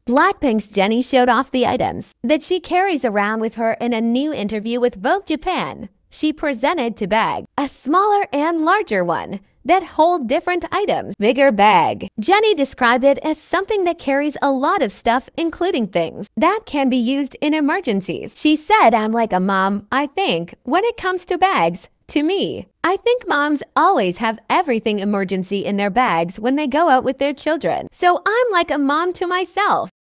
Blackpink's Jennie showed off the items that she carries around with her in a new interview with Vogue Japan. She presented two bags, a smaller and larger one, that hold different items. Bigger bag. Jennie described it as something that carries a lot of stuff, including things that can be used in emergencies. She said, "I'm like a mom, I think, when it comes to bags. To me, I think moms always have everything emergency in their bags when they go out with their children. So I'm like a mom to myself."